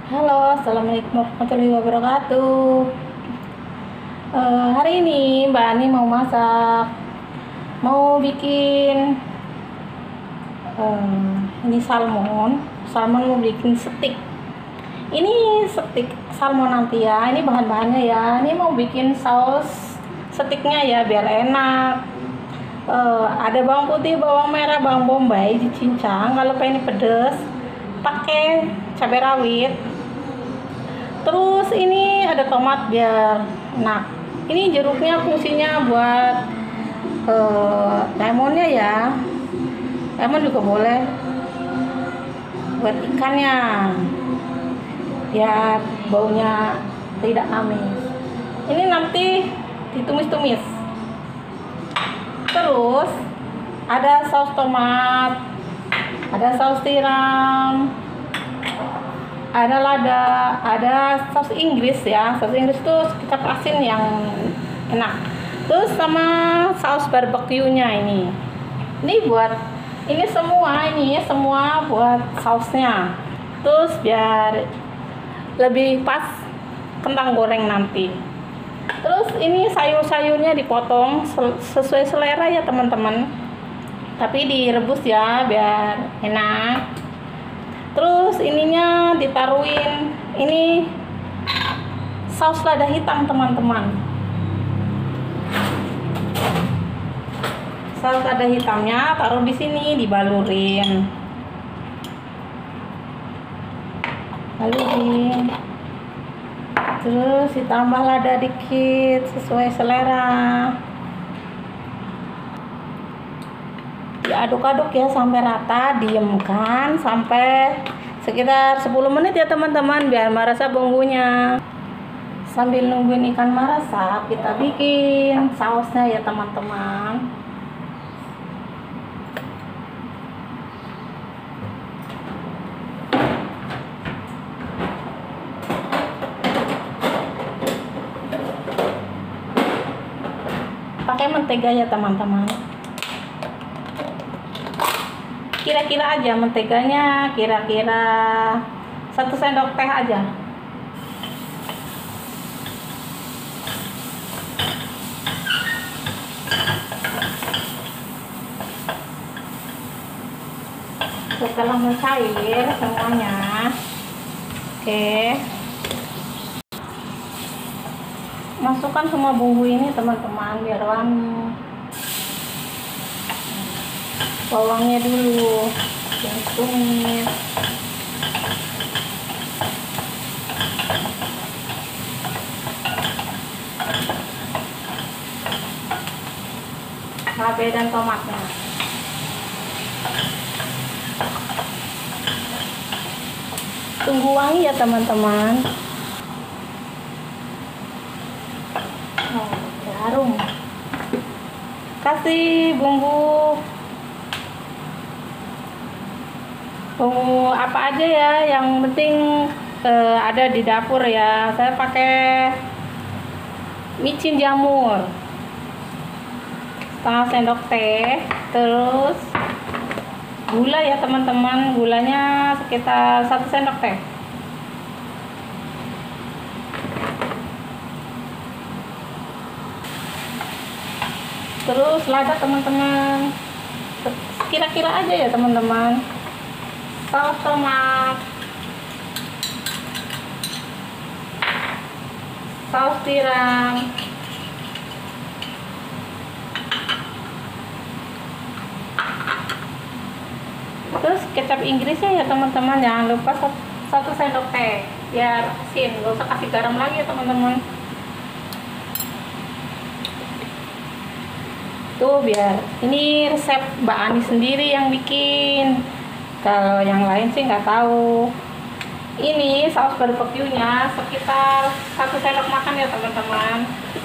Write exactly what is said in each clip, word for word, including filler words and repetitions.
Halo, assalamualaikum warahmatullahi wabarakatuh. Eh, hari ini Mbak Ani mau masak, mau bikin eh, ini salmon, salmon mau bikin steak. Ini steak salmon nanti ya. Ini bahan-bahannya ya. Ini mau bikin saus steaknya ya biar enak. Eh, ada bawang putih, bawang merah, bawang bombay dicincang. Kalau pengen pedes, pakai cabai rawit. Terus ini ada tomat biar enak. Ini jeruknya fungsinya buat uh, lemonnya ya. Lemon juga boleh buat ikannya. Ya baunya tidak amis. Ini nanti ditumis-tumis. Terus ada saus tomat, ada saus tiram, ada lada, ada saus Inggris ya. Saus Inggris itu kecap asin yang enak. Terus sama saus barbeque-nya ini. Ini buat ini semua ini semua buat sausnya. Terus biar lebih pas kentang goreng nanti. Terus ini sayur-sayurnya dipotong sesuai selera ya teman-teman. Tapi direbus ya biar enak. Terus ininya ditaruhin ini saus lada hitam teman-teman. Saus lada hitamnya taruh di sini, dibalurin. Balurin. Terus ditambah lada dikit sesuai selera. Diaduk-aduk ya sampai rata, diemkan sampai sekitar sepuluh menit ya teman-teman biar merasa bumbunya. Sambil nungguin ikan meresap, kita bikin sausnya ya teman-teman. Pakai mentega ya teman-teman. Kira-kira aja menteganya, kira-kira satu sendok teh aja. Setelah mencair semuanya, oke, masukkan semua bumbu ini teman-teman biar wangi. Bawangnya dulu yang tumis, cabai dan tomatnya. Tunggu wangi ya teman-teman. Oh, harum. Kasih bumbu bumbu apa aja ya, yang penting eh, ada di dapur ya. Saya pakai micin jamur setengah sendok teh. Terus gula ya teman-teman, gulanya sekitar satu sendok teh. Terus lada teman-teman, kira-kira aja ya teman-teman. Saus tomat, saus tiram, terus kecap Inggrisnya ya teman-teman. Jangan lupa satu sendok teh biar asin, gak usah kasih garam lagi ya teman-teman. Tuh biar ini resep Mbak Ani sendiri yang bikin. Kalau yang lain sih nggak tahu. Ini saus barbeque-nya sekitar satu sendok makan ya teman-teman.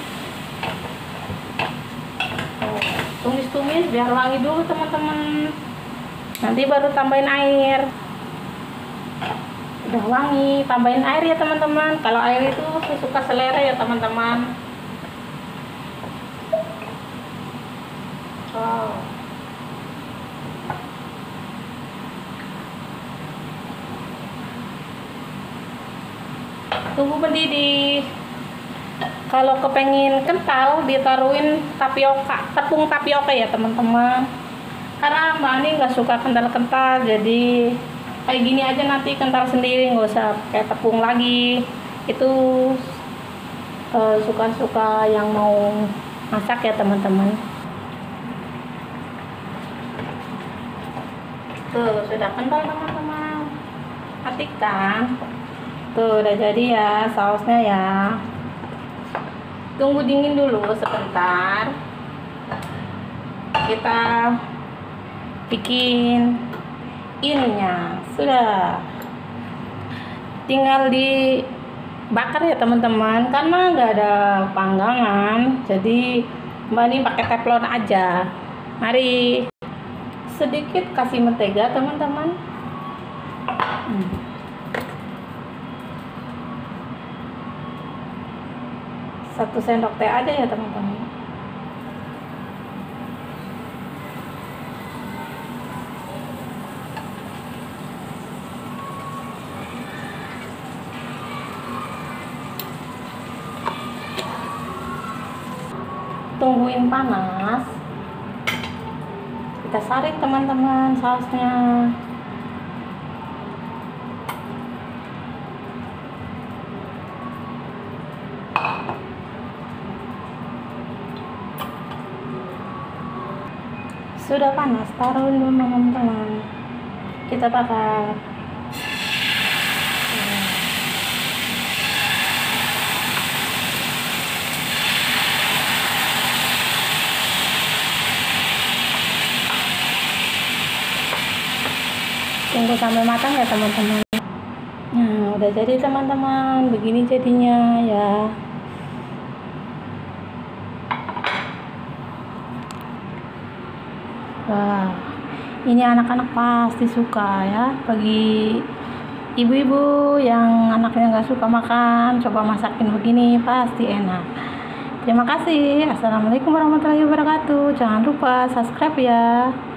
Tumis-tumis biar wangi dulu teman-teman. Nanti baru tambahin air. Udah wangi, tambahin air ya teman-teman. Kalau air itu sesuka selera ya teman-teman. Wow. tunggu mendidih. Kalau kepengen kental, ditaruhin tapioka, tepung tapioka ya teman-teman. Karena Mbak Ani nggak suka kental-kental, jadi kayak gini aja nanti kental sendiri, nggak usah kayak tepung lagi. Itu uh, suka-suka yang mau masak ya teman-teman. Tuh sudah kental teman-teman, matikan. Tuh udah jadi ya sausnya ya. Tunggu dingin dulu sebentar, kita bikin ininya. Sudah tinggal dibakar ya teman-teman, karena nggak ada panggangan, jadi Mbak Ani pakai teflon aja. Mari sedikit kasih mentega teman-teman. hmm. Satu sendok teh aja ya teman-teman. Tungguin panas, kita saring teman-teman sausnya. Sudah panas, taruhin dulu teman-teman, kita bakar. Tunggu sampai matang ya teman-teman. Nah udah jadi teman-teman, begini jadinya ya. Wah, ini anak-anak pasti suka ya. Bagi ibu-ibu yang anaknya nggak suka makan, coba masakin begini, pasti enak. Terima kasih. Assalamualaikum warahmatullahi wabarakatuh. Jangan lupa subscribe ya.